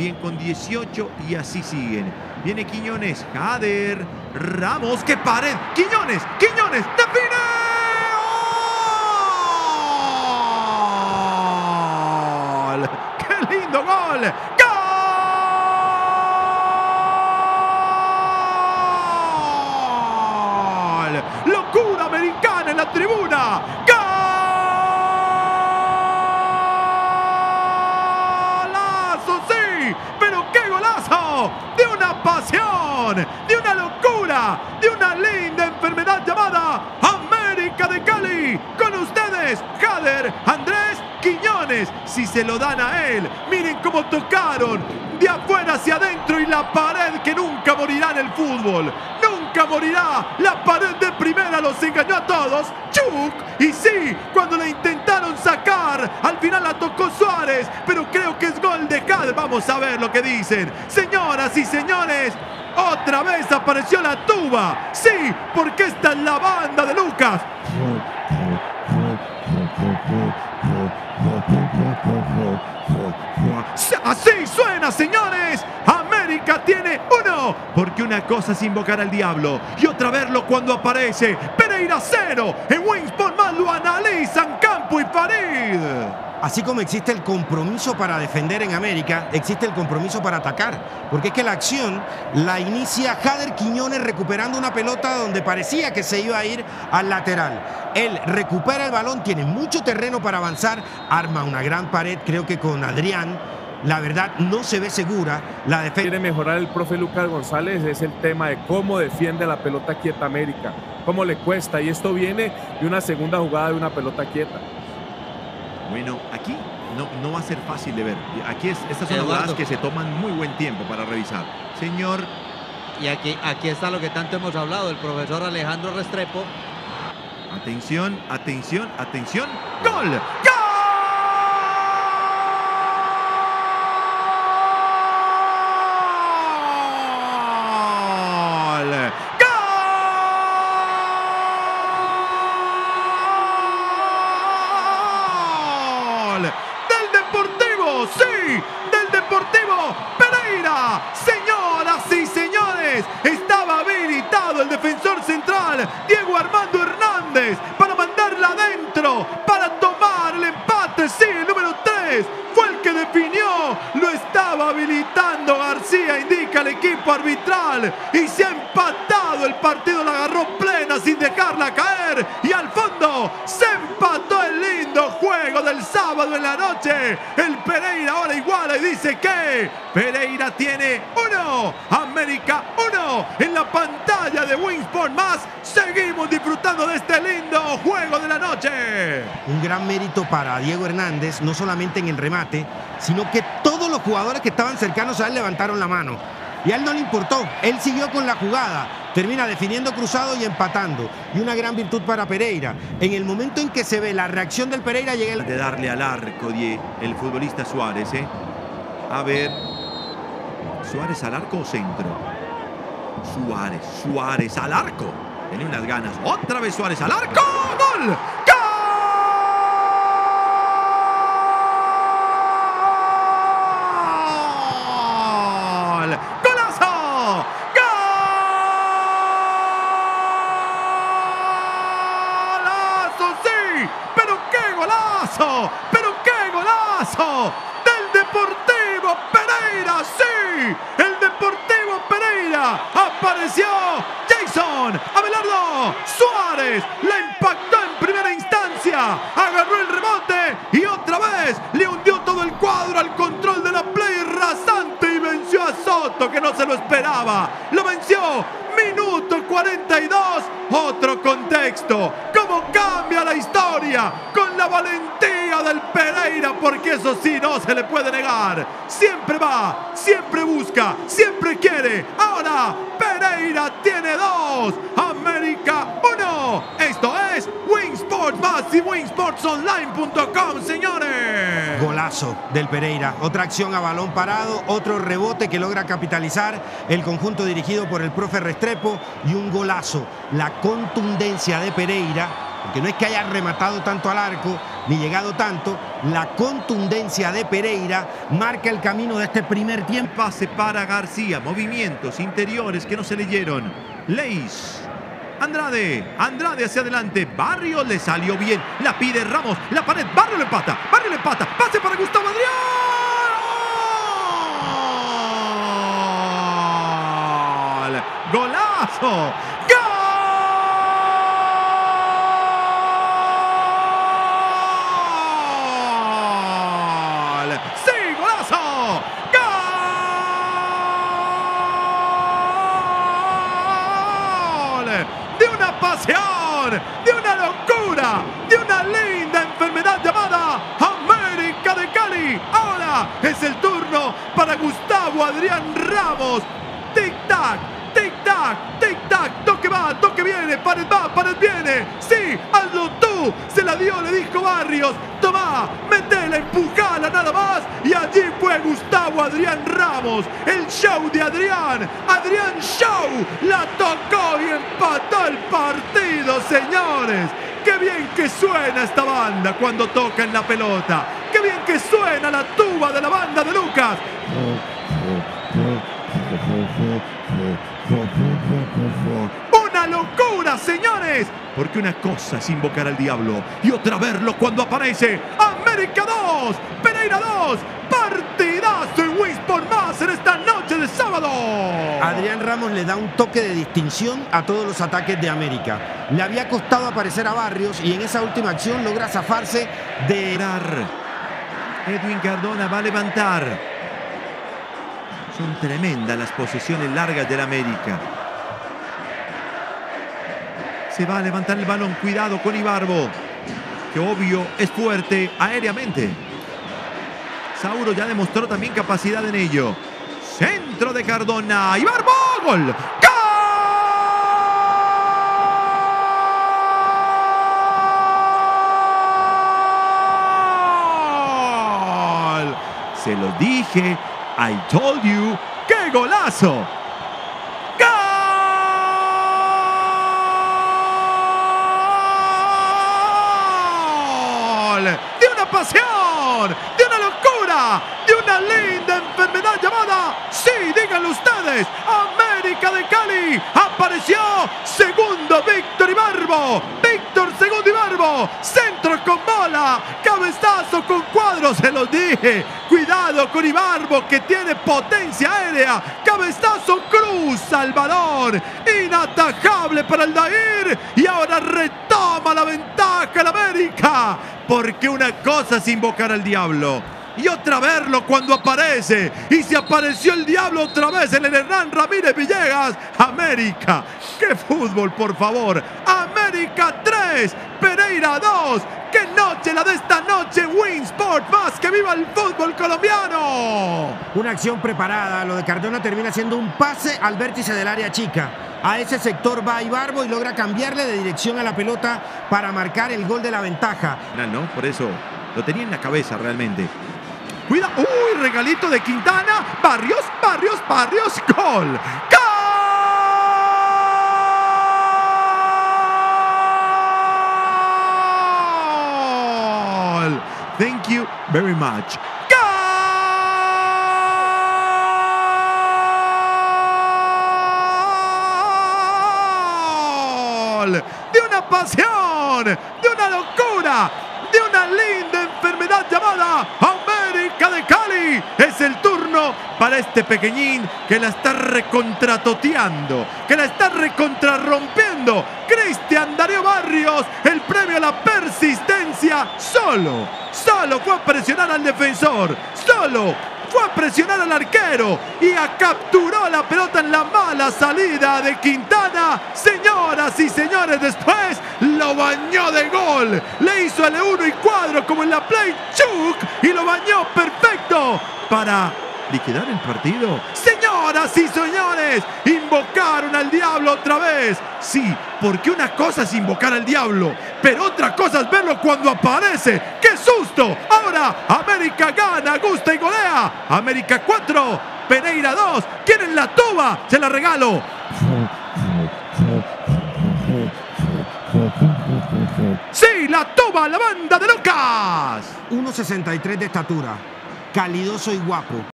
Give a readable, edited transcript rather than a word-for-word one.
también con 18 y así siguen. Viene Quiñones, Jader, Ramos, ¡qué pared! ¡Quiñones! ¡Quiñones! ¡Define! ¡Gol! ¡Qué lindo gol! ¡Gol! ¡Locura americana en la tribuna! De una pasión, de una locura, de una linda enfermedad llamada América de Cali. Con ustedes, Jader Andrés Quiñones. Si se lo dan a él, miren cómo tocaron de afuera hacia adentro y la pared que nunca morirá en el fútbol. Nunca morirá. La pared de primera los engañó a todos. ¡Chuc! Y sí, cuando la intentaron sacar, al final la tocó Suárez, pero creo que es gol de Jader. Vamos a ver lo que dicen. Señoras y señores, otra vez apareció la tuba. Sí, porque esta es la banda de Lucas. Así suena, señores. América tiene uno, porque una cosa es invocar al diablo y otra verlo cuando aparece. Pereira 0, en Winsport más lo analizan Campo y Farid. Así como existe el compromiso para defender en América, existe el compromiso para atacar. Porque es que la acción la inicia Jader Quiñones recuperando una pelota donde parecía que se iba a ir al lateral. Él recupera el balón, tiene mucho terreno para avanzar, arma una gran pared, creo que con Adrián. La verdad, no se ve segura la defensa. Quiere mejorar el profe Lucas González, es el tema de cómo defiende la pelota quieta América, cómo le cuesta, y esto viene de una segunda jugada de una pelota quieta. Bueno, aquí no va a ser fácil de ver. Aquí estas son jugadas que se toman muy buen tiempo para revisar. Señor. Y aquí está lo que tanto hemos hablado, el profesor Alejandro Restrepo. Atención, atención, atención. ¡Gol! ¡Gol! Del Deportivo, sí, del Deportivo Pereira. Señoras y señores, estaba habilitado el defensor central Diego Armando Hernández para mandarla adentro, para tomar el empate. Sí, el número 3 fue el que definió, lo estaba habilitando García, indica el equipo arbitral, y se ha empatado el partido. La agarró plena sin dejarla caer, y al fondo se empató el lindo juego del sábado en la noche. El Pereira ahora iguala y dice que Pereira tiene 1, América 1 en la pantalla de Winsport más. Seguimos disfrutando de este lindo juego de la noche. Un gran mérito para Diego Hernández, no solamente en el remate, sino que todos los jugadores que estaban cercanos a él levantaron la mano. Y a él no le importó, él siguió con la jugada, termina definiendo cruzado y empatando. Y una gran virtud para Pereira. En el momento en que se ve la reacción del Pereira, llega el... De darle al arco, el futbolista Suárez, ¿eh? A ver, ¿Suárez al arco o centro? Suárez al arco. Tiene unas ganas. Otra vez Suárez al arco. ¡Gol! ¡Gol! ¡Pero qué golazo! ¡Del Deportivo Pereira! ¡Sí! ¡El Deportivo Pereira! ¡Apareció Jason Abelardo Suárez! ¡La impactó en primera instancia! ¡Agarró el rebote! ¡Y otra vez le hundió todo el cuadro al control de la play rasante! ¡Y venció a Soto, que no se lo esperaba! ¡Lo venció! Minuto 42, otro contexto. ¿Cómo cambia la historia? Con la valentía del Pereira, porque eso sí no se le puede negar. Siempre va, siempre busca, siempre quiere. Ahora Pereira tiene 2, América 1. Esto es Winsport más y winsportsonline.com, señores. Golazo del Pereira, otra acción a balón parado, otro rebote que logra capitalizar el conjunto dirigido por el profe Restrepo, y un golazo. La contundencia de Pereira, porque no es que haya rematado tanto al arco, ni llegado tanto. La contundencia de Pereira marca el camino de este primer tiempo. Pase para García, movimientos interiores que no se leyeron. Leis. Andrade hacia adelante, Barrios le salió bien, la pide Ramos, la pared, Barrios le empata, pase para Gustavo Adrián. ¡Golazo! ¡Gol! ¡Sí, golazo! De una pasión, de una locura, de una linda enfermedad llamada América de Cali. Ahora es el turno para Gustavo Adrián Ramos. Tic-tac, tic-tac, tic-tac, toque va, toque viene, pared va, pared viene. Sí, hazlo tú, se la dio, le dijo Barrios. Tomá, metela, empujala nada más. Y allí fue Gustavo Adrián Ramos, el show de Adrián. Adrián Show, la tocó y empató el partido, señores. Qué bien que suena esta banda cuando tocan la pelota. Qué bien que suena la tuba de la banda de Lucas. Una locura, señores, porque una cosa es invocar al diablo y otra verlo cuando aparece. América 2, Pereira 2, partidazo en Winsport más en esta noche de sábado. Adrián Ramos le da un toque de distinción a todos los ataques de América. Le había costado aparecer a Barrios y en esa última acción logra zafarse de... Edwin Cardona va a levantar. Son tremendas las posesiones largas del América. Se va a levantar el balón. Cuidado con Ibarbo, que obvio es fuerte aéreamente. Sauro ya demostró también capacidad en ello. Centro de Cardona. Ibarbo. ¡Gol! ¡Gol! Se lo dije. I told you. ¡Qué golazo! ¡Gol! De una pasión, de una locura, de una linda enfermedad llamada, sí, díganlo ustedes, América de Cali. Apareció segundo Víctor Ibarbo. Víctor segundo Ibarbo. Centro con bola. Cabezazo con cuadro. Se los dije. Cuidado con Ibarbo, que tiene potencia aérea. Cabezazo, cruza el balón. Inatajable para el Dair. Y ahora retoma la ventaja el América. Porque una cosa es invocar al diablo y otra verlo cuando aparece. Y se apareció el diablo otra vez en el Hernán Ramírez Villegas. América, qué fútbol, por favor. América 3, Pereira 2. ¡Qué noche la de esta noche! Winsport más, que viva el fútbol colombiano. Una acción preparada. Lo de Cardona termina siendo un pase al vértice del área chica. A ese sector va Ibarbo y logra cambiarle de dirección a la pelota para marcar el gol de la ventaja. No, por eso lo tenía en la cabeza realmente. Cuida, uy, regalito de Quintana. Barrios, gol. ¡Gol! Thank you very much. ¡Gol! De una pasión, de una locura, de una linda enfermedad llamada América de Cali. Es el turno para este pequeñín que la está recontratoteando, que la está recontrarrompiendo. Cristian Darío Barrios, el premio a la persistencia. Solo fue a presionar al defensor, solo fue a presionar al arquero y capturó la pelota en la mala salida de Quintana. Señoras y señores, después lo bañó de gol. Le hizo L1 y cuadro como en la Play Chuk y lo bañó perfecto para liquidar el partido. Señoras y señores, invocaron al diablo otra vez. Sí, porque una cosa es invocar al diablo, pero otra cosa es verlo cuando aparece. ¡Qué susto! Ahora América gana, gusta y golea. América 4, Pereira 2. ¿Quieren la tuba? Se la regalo. Sí, la toma la banda de Lucas. 1,63 de estatura, calidoso y guapo.